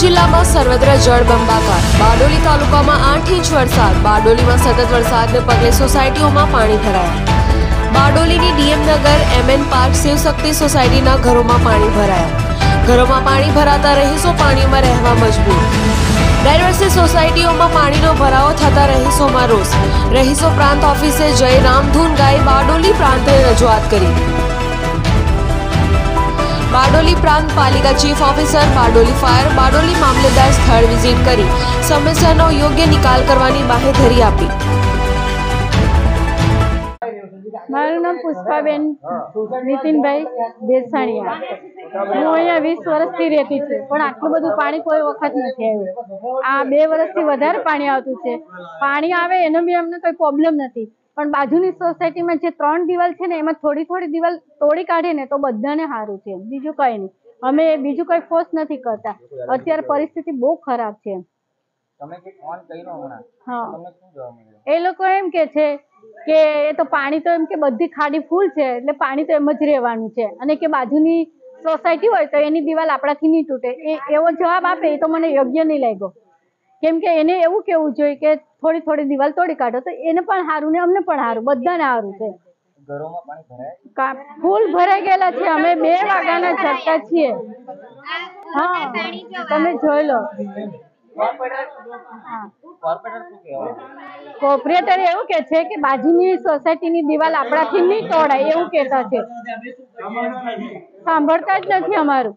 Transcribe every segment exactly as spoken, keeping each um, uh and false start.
જિલ્લામાં સર્વત્ર જળબંબાકાર। બારડોલી તાલુકામાં આઠ ઇંચ વરસાદ। બારડોલીમાં સતત વરસાદને પગલે સોસાયટીઓમાં પાણી ભરાયા। બારડોલીની ડીએમનગર, એમએન પાર્ક, શિવશક્તિ સોસાયટીના ઘરોમાં પાણી ભરાયા। ઘરોમાં પાણી ભરાતા રહીશો પાણીમાં રહેવા મજબૂર। દર વર્ષે સોસાયટીઓમાં પાણીનો ભરાવો થતા રહીશોમાં રોષ। રહીશો પ્રાંત ઓફિસે જઈ રામધૂન ગાઈ બારડોલી પ્રાંતને રજૂઆત કરી। બારડોલી પ્રાંત પાલિકા chief officer, Bardoli fire, Bardoli મામલેદાર સ્થળ વિઝિટ કરી સમસ્યાનો યોગ્ય નિકાલ કરવાની બાહેધરી આપી। મારું નામ પુષ્પાબેન નીતિનભાઈ દેસાણીયા। હું અહીંયા વીસ વર્ષથી રહેતી છું, પણ આટલું બધું પાણી કોઈ વખત નથી આવ્યું। આ બે વર્ષથી વધારે પાણી આવતું છે। પાણી આવે એનો બી અમને કોઈ પ્રોબ્લેમ નથી, પણ બાજુની સોસાયટીમાં જે ત્રણ દિવાલ છે ને એમાં થોડી થોડી દિવાલ તોડી કાઢે ને તો બધાને સારું છે, બીજું કઈ નહીં। અમે બીજું કોઈ ફોર્સ નથી કરતા। અત્યારે પરિસ્થિતિ બહુ ખરાબ છે। એ લોકો એમ કે છે કે એ તો પાણી તો એમ કે બધી ખાડી ફૂલ છે એટલે પાણી તો એમ જ રહેવાનું છે, અને કે બાજુની સોસાયટી હોય તો એની દિવાલ આપણાથી નહીં તૂટે। એ એવો જવાબ આપે એ તો મને યોગ્ય નહીં લાગ્યો, કેમ કે એને એવું કેવું જોઈએ કે થોડી થોડી દિવાલ તોડી કાઢો તો એને પણ સારું ને અમને પણ સારું, બધાને સારું છે। ફૂલ ભરાઈ ગયેલા છે। અમે બે વાગ્યાના જગતા છીએ। હા, તમે જોઈ લો। કોર્પોરેટર એવું કે છે કે બાજુની સોસાયટીની દિવાલ આપણાથી નહીં તોડાય એવું કહેતા છે, સાંભળતા જ નથી અમારું।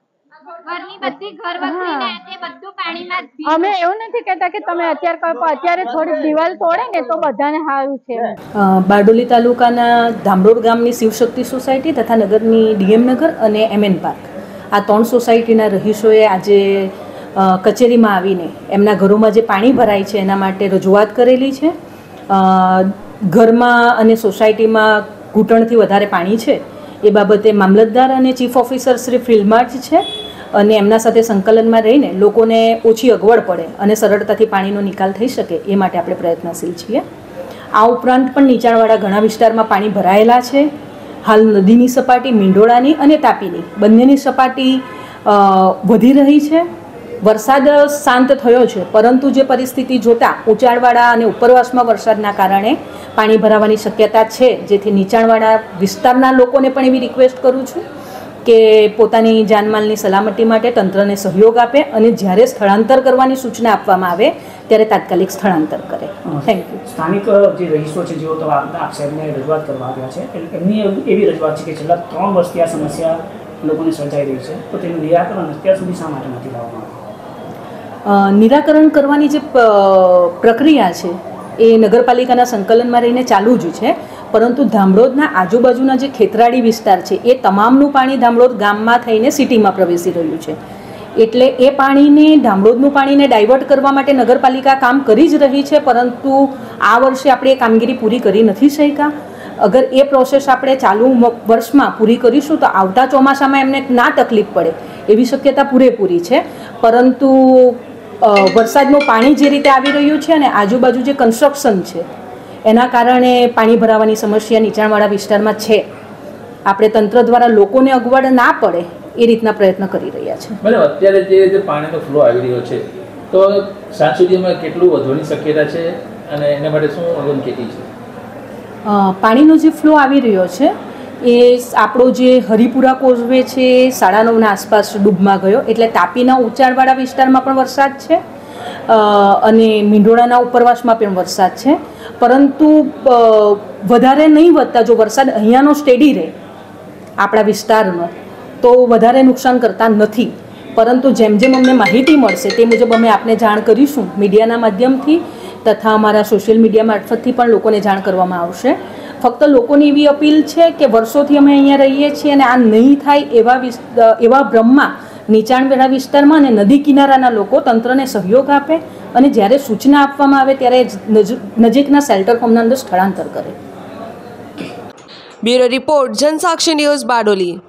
અમે એવું નથી કહેતા કે તમે અત્યારે કહો, અત્યારે થોડી દિવાલ તોડે ને તો બધાને સારું છે। બારડોલી તાલુકાના ધામરોડ ગામની શિવશક્તિ સોસાયટી તથા નગરની ડીએમનગર અને એમએન પાર્ક, આ ત્રણ સોસાયટીના રહીશોએ આજે કચેરીમાં આવીને એમના ઘરોમાં જે પાણી ભરાય છે એના માટે રજૂઆત કરેલી છે। ઘરમાં અને સોસાયટીમાં ઘૂંટણથી વધારે પાણી છે એ બાબતે મામલતદાર અને ચીફ ઓફિસર શ્રી ફિલ્ડમાર્ચ છે અને એમના સાથે સંકલનમાં રહીને લોકોને ઓછી અગવડ પડે અને સરળતાથી પાણીનો નિકાલ થઈ શકે એ માટે આપણે પ્રયત્નશીલ છીએ। આ ઉપરાંત પણ નીચાણવાળા ઘણા વિસ્તારમાં પાણી ભરાયેલા છે। હાલ નદીની સપાટી મીંઢોળાની અને તાપીની બંનેની સપાટી વધી રહી છે। વરસાદ શાંત થયો છે, પરંતુ જે પરિસ્થિતિ જોતાં ઊંચાણવાળા અને ઉપરવાસમાં વરસાદના કારણે પાણી ભરાવાની શક્યતા છે, જેથી નીચાણવાળા વિસ્તારના લોકોને પણ એવી રિક્વેસ્ટ કરું છું કે પોતાની જાનમાલની સલામતી માટે તંત્રને સહયોગ આપે અને જ્યારે સ્થળાંતર કરવાની સૂચના આપવામાં આવે ત્યારે તાત્કાલિક સ્થળાંતર કરે। Thank you. સ્થાનિક જે રહીશો છે જેઓ તો આપ સાહેબને રજૂઆત કરવા આવ્યા છે, એમની એવી રજૂઆત છે કે છેલ્લા ત્રણ વર્ષથી આ સમસ્યા લોકોને સર્જાઈ રહી છે, તો તેનું નિરાકરણ અત્યાર સુધી શા માટે નથી લાવવામાં આવ્યું? નિરાકરણ કરવાની જે પ્રક્રિયા છે એ નગરપાલિકાના સંકલનમાં રહીને ચાલુ જ છે, પરંતુ ધામરોદના આજુબાજુના જે ખેતરાળી વિસ્તાર છે એ તમામનું પાણી ધામરોદ ગામમાં થઈને સિટીમાં પ્રવેશી રહ્યું છે, એટલે એ પાણીને ધામરોદનું પાણીને ડાયવર્ટ કરવા માટે નગરપાલિકા કામ કરી જ રહી છે, પરંતુ આ વર્ષે આપણે એ કામગીરી પૂરી કરી નથી શક્યા। અગર એ પ્રોસેસ આપણે ચાલુ વર્ષમાં પૂરી કરીશું તો આવતા ચોમાસામાં એમને ના તકલીફ પડે એવી શક્યતા પૂરેપૂરી છે, પરંતુ વરસાદનું પાણી જે રીતે આવી રહ્યું છે અને આજુબાજુ જે કન્સ્ટ્રક્શન છે એના કારણે પાણી ભરાવાની સમસ્યા નીચાણવાળા વિસ્તારમાં છે। આપણે તંત્ર દ્વારા લોકોને અગવડ ના પડે એ રીતના પ્રયત્ન કરી રહ્યા છે। મેડમ, અત્યારે જે રીતે પાણીનો ફ્લો આવી રહ્યો છે તો સાંજ સુધીમાં કેટલું વધવાની શક્યતા છે અને એના માટે શું અગમચેતી છે? પાણીનો જે ફ્લો આવી રહ્યો છે એ આપણો જે હરિપુરા કોઝવે છે સાડા નવના આસપાસ ડૂબમાં ગયો, એટલે તાપીના ઊંચાણવાળા વિસ્તારમાં પણ વરસાદ છે અને મીંઢોળાના ઉપરવાસમાં પણ વરસાદ છે, પરંતુ વધારે નહીં વધતા જો વરસાદ અહીંયાનો સ્ટેડી રહે આપણા વિસ્તારમાં તો વધારે નુકસાન કરતા નથી, પરંતુ જેમ જેમ અમને માહિતી મળશે તે મુજબ અમે આપને જાણ કરીશું મીડિયાના માધ્યમથી તથા અમારા સોશિયલ મીડિયા મારફતથી પણ લોકોને જાણ કરવામાં આવશે। ફક્ત લોકોની એવી અપીલ છે કે વર્ષોથી અમે અહીંયા રહીએ છીએ અને આ નહીં થાય એવા એવા ભ્રમમાં નીચાણવાળા વિસ્તારમાં અને નદી કિનારાના લોકો તંત્રને સહયોગ આપે અને જ્યારે સૂચના આપવામાં આવે ત્યારે નજીકના શેલ્ટર હોમના અંદર સ્થળાંતર કરે। Bureau report, Jansakshi news, Bardoli.